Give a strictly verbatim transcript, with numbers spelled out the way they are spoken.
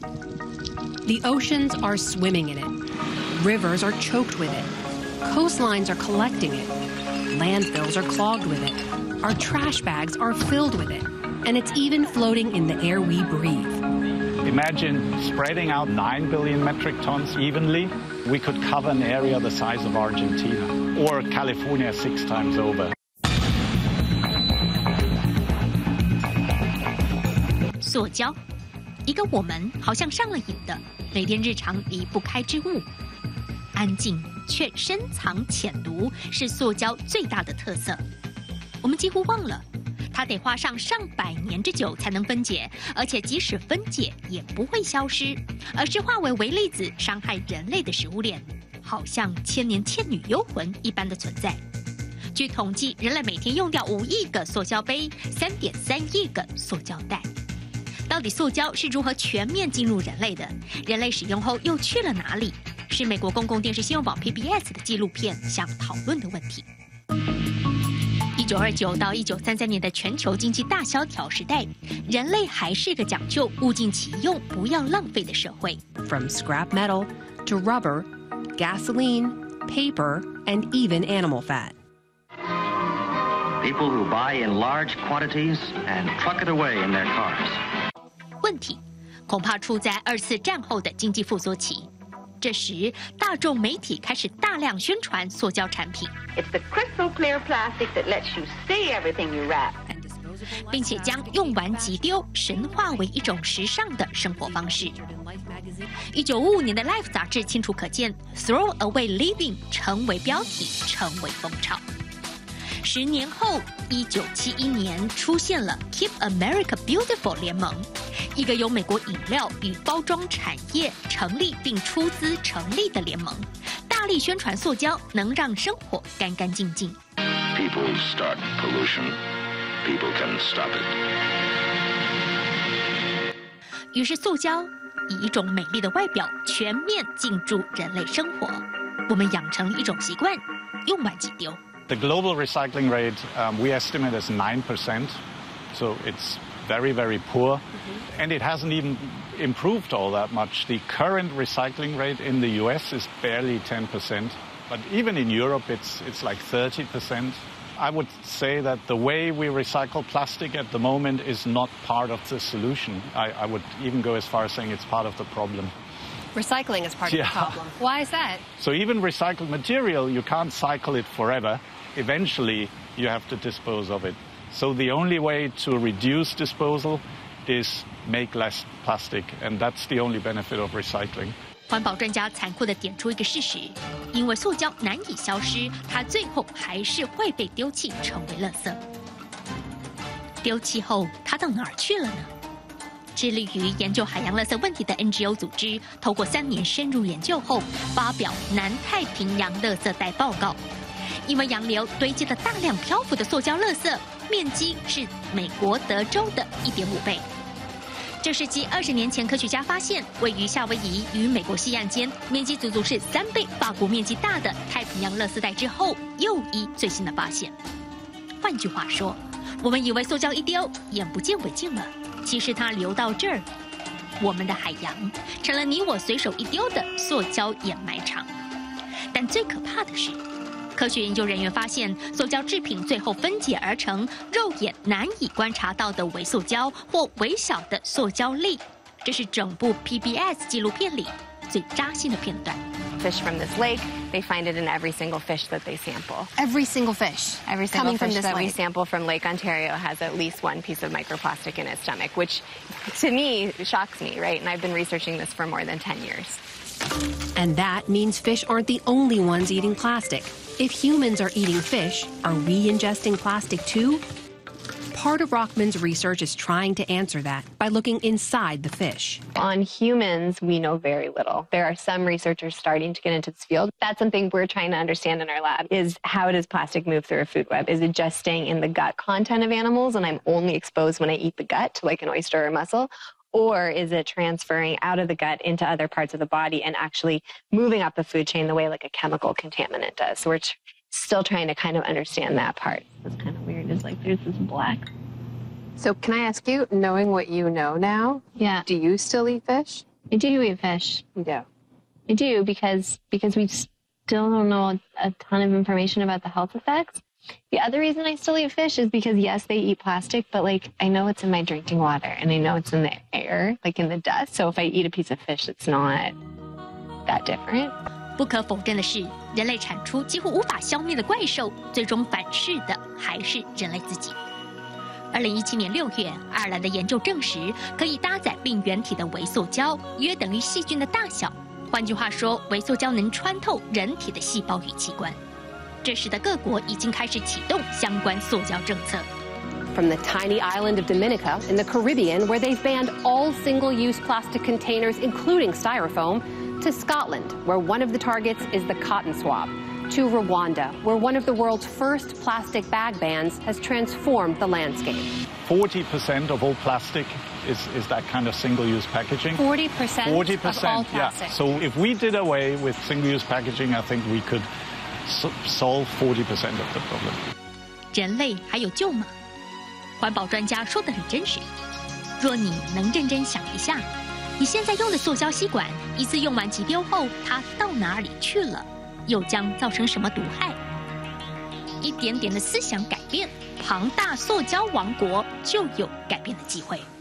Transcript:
The oceans are swimming in it. Rivers are choked with it. Coastlines are collecting it. Landfills are clogged with it. Our trash bags are filled with it. And it's even floating in the air we breathe. Imagine spreading out nine billion metric tons evenly. We could cover an area the size of Argentina or California six times over. 塑胶，一个我们好像上了瘾的，每天日常离不开之物。安静却深藏浅毒，是塑胶最大的特色。我们几乎忘了，它得花上上百年之久才能分解，而且即使分解也不会消失，而是化为微粒子，伤害人类的食物链，好像千年倩女幽魂一般的存在。据统计，人类每天用掉五亿个塑胶杯，三点三亿个塑胶袋。到底塑胶是如何全面进入人类的？人类使用后又去了哪里？是美国公共电视新闻网 P B S 的纪录片想讨论的问题。一九二九到一九三三年的全球经济大萧条时代，人类还是个讲究物尽其用、不要浪费的社会。 From scrap metal to rubber, gasoline, paper, and even animal fat. People who buy in large quantities and truck it away in their cars. 问题恐怕出在二次战后的经济复苏期。这时，大众媒体开始大量宣传塑胶产品。 It's the crystal clear plastic that lets you see everything you wrap. 并且将用完即丢神化为一种时尚的生活方式。一九五五年的 Life 杂志清楚可见 ，Throw Away Living 成为标题，成为风潮。十年后，一九七一年出现了 Keep America Beautiful 联盟，一个由美国饮料与包装产业成立并出资成立的联盟，大力宣传塑胶能让生活干干净净。 People start pollution, people can stop it. 于是，塑胶以一种美丽的外表全面进入人类生活，我们养成了一种习惯，用完即丢。 The global recycling rate um, we estimate as nine percent, so it's very, very poor. Mm-hmm. And it hasn't even improved all that much. The current recycling rate in the U S is barely ten percent, but even in Europe it's, it's like thirty percent. I would say that the way we recycle plastic at the moment is not part of the solution. I, I would even go as far as saying it's part of the problem. Recycling is part yeah. of the problem. Why is that? So even recycled material, you can't cycle it forever. Eventually, you have to dispose of it. So the only way to reduce disposal is make less plastic, and that's the only benefit of recycling. 环保专家残酷地点出一个事实：因为塑胶难以消失，它最后还是会被丢弃，成为垃圾。丢弃后，它到哪儿去了呢？致力于研究海洋垃圾问题的 N G O 组织，透过三年深入研究后，发表《南太平洋垃圾袋报告》。因为洋流堆积了大量漂浮的塑胶垃圾，面积是美国德州的一点五倍。这是继二十年前科学家发现位于夏威夷与美国西岸间面积足足是三倍法国面积大的太平洋垃圾袋之后，又一最新的发现。换句话说，我们以为塑胶一丢，眼不见为净了，其实它流到这儿，我们的海洋成了你我随手一丢的塑胶掩埋场。但最可怕的是，科学研究人员发现，塑胶制品最后分解而成肉眼难以观察到的微塑胶或微小的塑胶粒。这是整部 P B S 纪录片里最扎心的片段。 Fish from this lake, they find it in every single fish that they sample. Every single fish? Every single coming fish from this that lake. we sample from Lake Ontario has at least one piece of microplastic in its stomach, which to me shocks me, right? And I've been researching this for more than ten years. And that means fish aren't the only ones eating plastic. If humans are eating fish, are we ingesting plastic too? Part of Rockman's research is trying to answer that by looking inside the fish. On humans, we know very little. There are some researchers starting to get into this field. That's something we're trying to understand in our lab, is how does plastic move through a food web? Is it just staying in the gut content of animals and I'm only exposed when I eat the gut, to like an oyster or mussel? Or is it transferring out of the gut into other parts of the body and actually moving up the food chain the way like a chemical contaminant does? So we're t- still trying to kind of understand that part. It's kind of weird. It's like there's this black. So can I ask you, knowing what you know now, yeah, do you still eat fish? I do eat fish. You do. I do because because we still don't know a ton of information about the health effects. The other reason I still eat fish is because, yes, they eat plastic, but, like, I know it's in my drinking water, and I know it's in the air, like in the dust. So if I eat a piece of fish, it's not that different. 不可否认的是，人类产出几乎无法消灭的怪兽，最终反噬的还是人类自己。二零一七年六月，爱尔兰的研究证实，可以搭载病原体的微塑胶约等于细菌的大小。换句话说，微塑胶能穿透人体的细胞与器官。这使得各国已经开始启动相关塑胶政策。 From the tiny island of Dominica in the Caribbean, where they've banned all single-use plastic containers, including styrofoam, to Scotland, where one of the targets is the cotton swab, to Rwanda, where one of the world's first plastic bag bans has transformed the landscape. forty percent of all plastic is, is that kind of single-use packaging. forty percent, forty percent of all yeah. plastic. So if we did away with single-use packaging, I think we could so solve forty percent of the problem. 人类还有救吗？环保专家说得很真实。若你能认真想一下，你现在用的塑胶吸管，一次用完即丢后，它到哪里去了？又将造成什么毒害？一点点的思想改变，庞大塑胶王国就有改变的机会。